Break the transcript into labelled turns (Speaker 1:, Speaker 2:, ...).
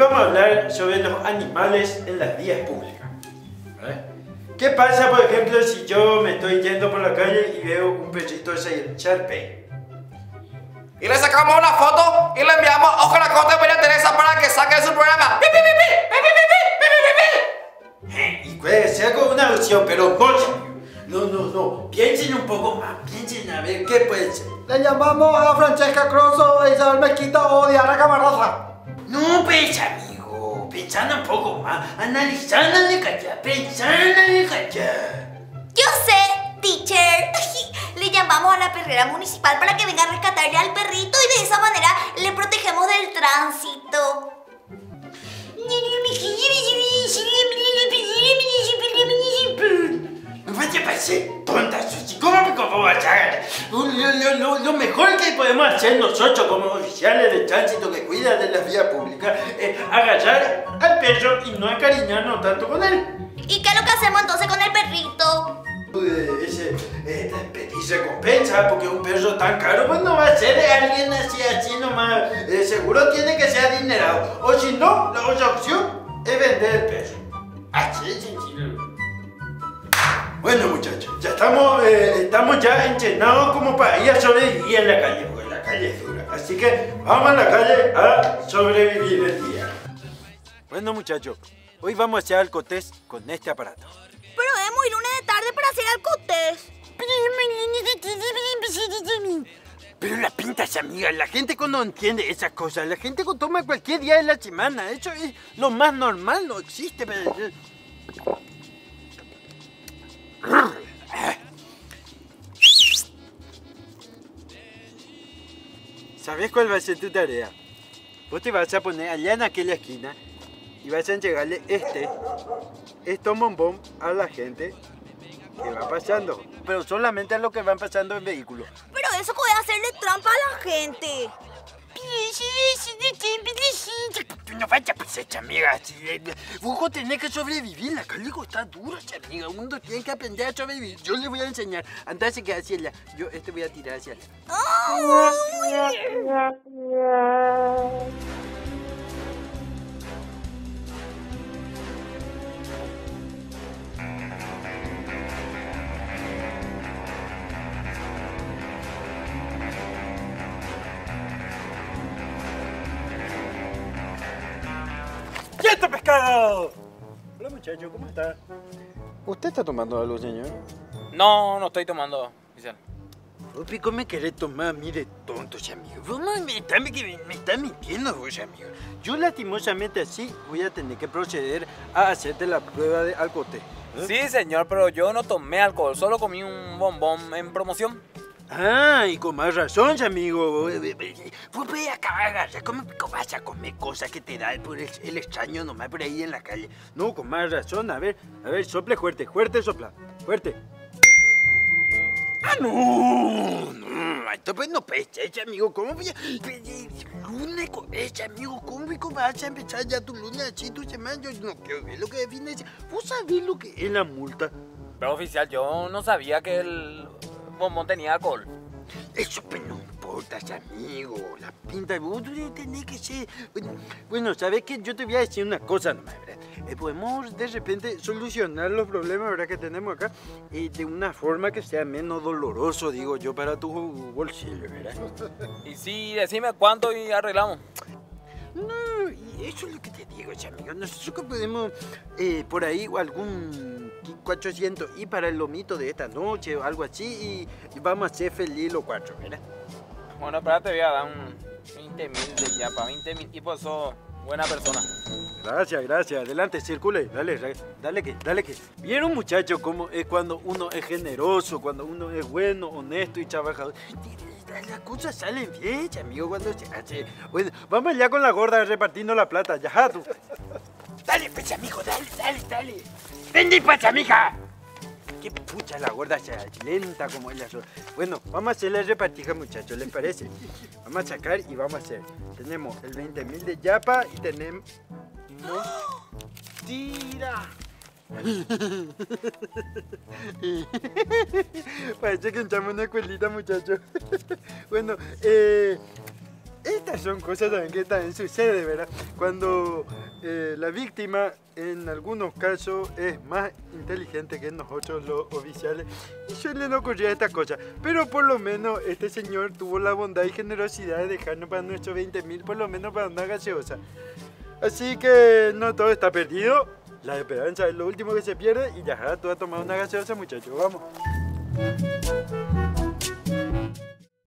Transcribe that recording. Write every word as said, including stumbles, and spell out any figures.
Speaker 1: vamos a hablar sobre los animales en las vías públicas. ¿Eh? ¿Qué pasa, por ejemplo, si yo me estoy yendo por la calle y veo un perrito de Sharpei?
Speaker 2: Y le sacamos una foto y le enviamos a Ojo la Corte de María Teresa para que saque su programa. ¡Pi, pi, pi, pi, pi, pi, pi, pi, pi!
Speaker 1: Eh, y puede ser con una opción, pero mucho. No, no, no. Piensen un poco más. Piensen a ver qué puede ser.
Speaker 3: Le llamamos a Francesca Crosso e Isabel Mezquita o Diana Camarasa.
Speaker 1: No, pues, amigo. Pensando un poco más. Analizando de callar. Pensando de callar.
Speaker 4: Yo sé, teacher. Le llamamos a la perrera municipal para que venga a rescatarle al perrito y de esa manera le protegemos del tránsito.
Speaker 1: No vaya a parecer tonta, Susi. ¿Cómo me cómo vas a hacer? Lo, lo, lo, lo mejor que podemos hacer nosotros como oficiales de tránsito que cuidan de las vías públicas es agarrar al perro y no encariñarnos tanto con él.
Speaker 4: ¿Y qué es lo que hacemos entonces con el perrito?
Speaker 1: Eh, ese, eh, pedir recompensa porque un perro tan caro pues no va a ser de alguien así, así nomás. Eh, seguro tiene que ser adinerado. O si no, la otra opción es vender el perro. Así de sencillo. Bueno, muchachos, ya estamos, eh, estamos ya entrenados como para ir a sobrevivir en la calle, porque la calle es dura. Así que vamos a la calle a sobrevivir el día. Bueno, muchachos, hoy vamos a hacer alcotés con este aparato.
Speaker 4: Pero es muy lunes de tarde para hacer alcotés.
Speaker 1: Pero la pintas, amiga, la gente cuando entiende esas cosas, la gente cuando toma cualquier día de la semana, eso es lo más normal, no existe. Pero... ¿Sabes cuál va a ser tu tarea? Vos te vas a poner allá en aquella esquina y vas a entregarle este, estos bombón a la gente que va pasando. Pero solamente a los que van pasando en vehículos.
Speaker 4: Pero eso puede hacerle trampa a la gente.
Speaker 1: No vaya pues hecha, amiga. Vos tenés que sobrevivir. La calle está dura, amiga. Uno tiene que aprender a sobrevivir. Yo le voy a enseñar. Andá se queda hacia allá. Yo este voy a tirar hacia allá.
Speaker 4: Oh.
Speaker 1: ¡Quieto, pescado! Hola, muchacho, ¿cómo está? ¿Usted está tomando algo, señor?
Speaker 2: No, no estoy tomando, oficial.
Speaker 1: Uy, ¿cómo me querés tomar? Mire, tontos, amigo. Vos me está, me, me está mintiendo, vos, amigo. Yo, lastimosamente, así voy a tener que proceder a hacerte la prueba de alcoté. ¿Eh?
Speaker 2: Sí, señor, pero yo no tomé alcohol, solo comí un bombón en promoción.
Speaker 1: Ah, y con más razón, amigo. Vos ve acá, agarra, ¿cómo vas a comer cosas que te da por el, el extraño nomás por ahí en la calle? No, con más razón. A ver, a ver, sople fuerte, fuerte sopla, fuerte. ¡Ah, no! No, esto pues no pecha, echa, amigo. ¿Cómo voy a...? Lunes con echa, amigo. ¿Cómo vas a empezar ya tu lunes así, tu semana? Yo no quiero ver lo que define. ¿Vos sabés lo que es la multa?
Speaker 2: Pero, oficial, yo no sabía que el bombón tenía alcohol.
Speaker 1: Eso pues no importa, amigo. La pinta, vos tenés que ser... Bueno, bueno, ¿sabes qué? Yo te voy a decir una cosa nomás, ¿verdad? Eh, podemos de repente solucionar los problemas, ¿verdad? Que tenemos acá eh, de una forma que sea menos doloroso, digo yo, para tu bolsillo, ¿verdad?
Speaker 2: Y sí, decime cuánto y arreglamos.
Speaker 1: No, y eso es lo que te digo, amigo. Nosotros podemos eh, por ahí algún cuatrocientos y para el lomito de esta noche o algo así y, y vamos a ser felices los cuatro, ¿verdad?
Speaker 2: Bueno, espérate, voy a dar un veinte mil de yapa, veinte mil y pues sos buena persona.
Speaker 1: Gracias, gracias. Adelante, circule. Dale, dale que, dale que. ¿Vieron, muchachos, cómo es cuando uno es generoso, cuando uno es bueno, honesto y trabajador? Las cosas salen bien, amigo, cuando se hace... Bueno, vamos allá con la gorda repartiendo la plata, ya, tú. Dale, pues, amigo, dale, dale, dale. ¡Vende, pues, amiga! Qué pucha la gorda, sea lenta como ella sola. Bueno, vamos a hacer la repartija, muchachos, ¿les parece? Vamos a sacar y vamos a hacer. Tenemos el veinte mil de yapa y tenemos... ¡Tira! Parece que entramos en una escuelita, muchachos. Bueno, eh, estas son cosas también que también sucede, ¿verdad? Cuando eh, la víctima en algunos casos es más inteligente que nosotros los oficiales y suelen ocurrir estas cosas. Pero por lo menos este señor tuvo la bondad y generosidad de dejarnos para nuestros veinte mil, por lo menos para una gaseosa. Así que no todo está perdido. La esperanza es lo último que se pierde y ya tú has tomado una gaseosa, muchachos. Vamos.